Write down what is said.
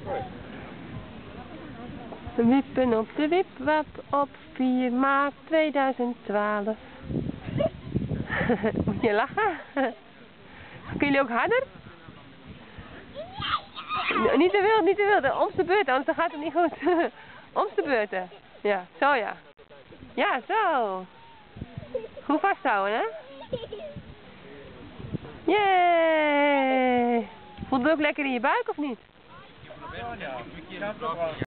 Wippen op de wipwap op 4 maart 2012. Moet je lachen? Kun jullie ook harder? Niet te wild, niet te wild. Om de beurt, anders dan gaat het niet goed. Om de beurt. Ja, zo ja. Ja, zo. Goed vasthouden, hè? Yay! Voelt het ook lekker in je buik of niet?